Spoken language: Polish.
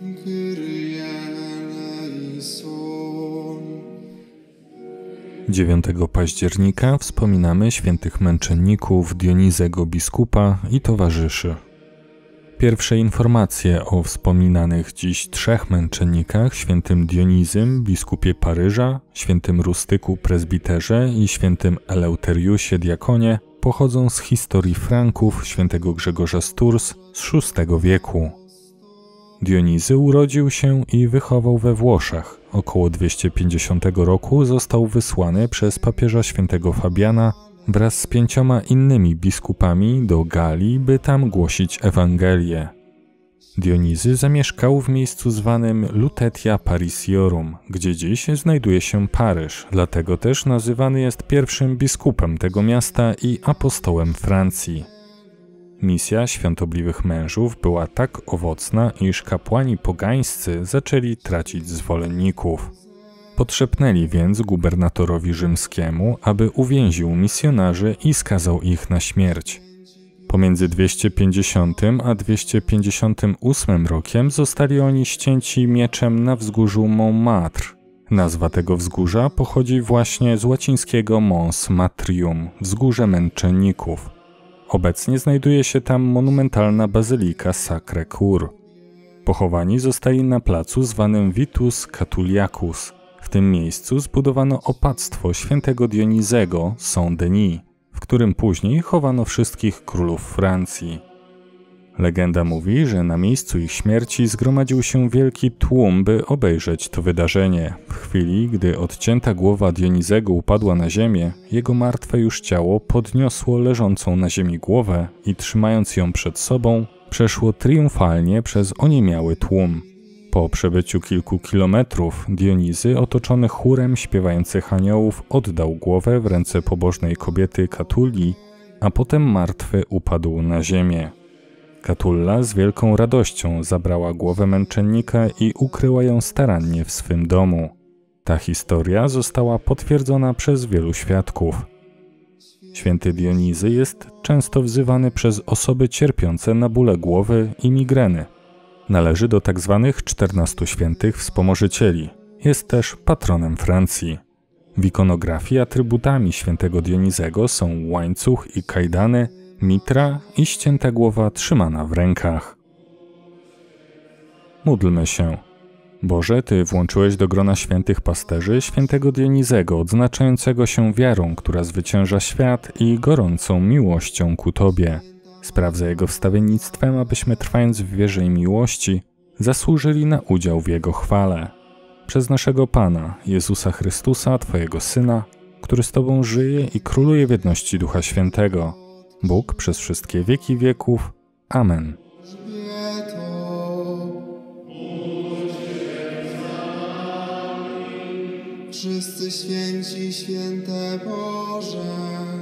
Kyrie eleison. 9 października wspominamy świętych męczenników Dionizego biskupa i towarzyszy. Pierwsze informacje o wspominanych dziś 3 męczennikach, świętym Dionizym, biskupie Paryża, świętym Rustyku, prezbiterze i świętym Eleuteriusie, diakonie, pochodzą z historii Franków świętego Grzegorza z Tours z VI wieku. Dionizy urodził się i wychował we Włoszech. Około 250 roku został wysłany przez papieża świętego Fabiana wraz z 5 innymi biskupami do Galii, by tam głosić Ewangelię. Dionizy zamieszkał w miejscu zwanym Lutetia Parisiorum, gdzie dziś znajduje się Paryż, dlatego też nazywany jest pierwszym biskupem tego miasta i apostołem Francji. Misja świątobliwych mężów była tak owocna, iż kapłani pogańscy zaczęli tracić zwolenników. Podszepnęli więc gubernatorowi rzymskiemu, aby uwięził misjonarzy i skazał ich na śmierć. Pomiędzy 250 a 258 rokiem zostali oni ścięci mieczem na wzgórzu Montmartre. Nazwa tego wzgórza pochodzi właśnie z łacińskiego Mons Matrium, wzgórze męczenników. Obecnie znajduje się tam monumentalna bazylika Sacré-Cœur. Pochowani zostali na placu zwanym Vitus Catuliacus. W tym miejscu zbudowano opactwo świętego Dionizego Saint-Denis, w którym później chowano wszystkich królów Francji. Legenda mówi, że na miejscu ich śmierci zgromadził się wielki tłum, by obejrzeć to wydarzenie. W chwili, gdy odcięta głowa Dionizego upadła na ziemię, jego martwe już ciało podniosło leżącą na ziemi głowę i trzymając ją przed sobą, przeszło triumfalnie przez oniemiały tłum. Po przebyciu kilku kilometrów Dionizy, otoczony chórem śpiewających aniołów, oddał głowę w ręce pobożnej kobiety Katulii, a potem martwy upadł na ziemię. Katulla z wielką radością zabrała głowę męczennika i ukryła ją starannie w swym domu. Ta historia została potwierdzona przez wielu świadków. Święty Dionizy jest często wzywany przez osoby cierpiące na bóle głowy i migreny. Należy do tzw. 14 świętych wspomożycieli. Jest też patronem Francji. W ikonografii atrybutami świętego Dionizego są łańcuch i kajdany, mitra i ścięta głowa trzymana w rękach. Módlmy się. Boże, Ty włączyłeś do grona świętych pasterzy świętego Dionizego, odznaczającego się wiarą, która zwycięża świat, i gorącą miłością ku Tobie. Spraw za jego wstawiennictwem, abyśmy trwając w wierze i miłości zasłużyli na udział w Jego chwale. Przez naszego Pana, Jezusa Chrystusa, Twojego Syna, który z Tobą żyje i króluje w jedności Ducha Świętego, Bóg przez wszystkie wieki wieków. Amen. Wszyscy święci, święte Boże.